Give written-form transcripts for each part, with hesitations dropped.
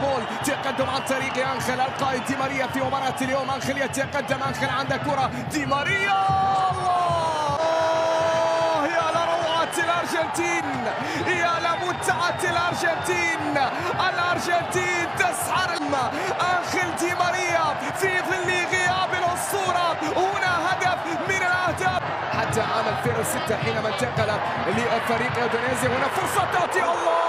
ديبول تقدم عن طريق أنخيل القائد دي ماريا في مباراة اليوم. أنخيل يتقدم، أنخيل عنده كرة، دي ماريا الله يا لروعة الأرجنتين، يا لمتعة الأرجنتين. الأرجنتين تسحر أنخيل دي ماريا في ظل غياب الأسطورة. هنا هدف من الأهداف حتى عام 2006 حينما انتقل لفريق اندونيسيا. هنا فرصة تأتي، الله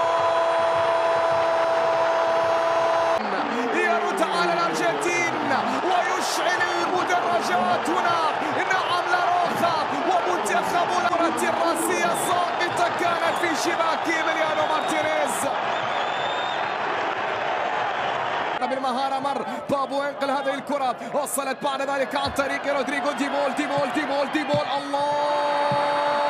يرد على الأرجنتين ويشعل المدرجات. هنا نعم لاروخا ومنتخب الكرة الراسية ساقطة كانت في شباك إيميليانو مارتينيز. بالمهارة مر بابو انقل هذه الكرة، وصلت بعد ذلك عن طريق رودريغو ديبول. ديبول ديبول ديبول الله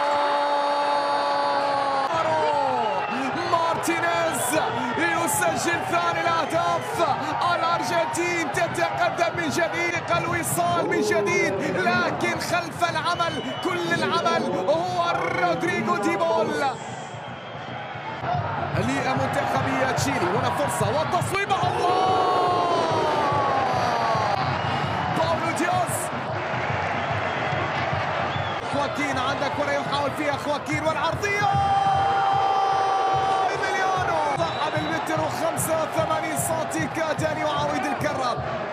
مارتينيز يسجل ثاني الأهداف. الأرجنتين تتقدم من جديد، الوصال من جديد، لكن خلف العمل كل العمل هو رودريغو ديبول لمنتخبية تشيلي. هنا فرصة والتصويب، الله باولو دياز. خواكين عندك كرة يحاول فيها خواكين والعرضية إيميليانو ضع بالمتر و85 سنتي كاد أن يعاود الكرة.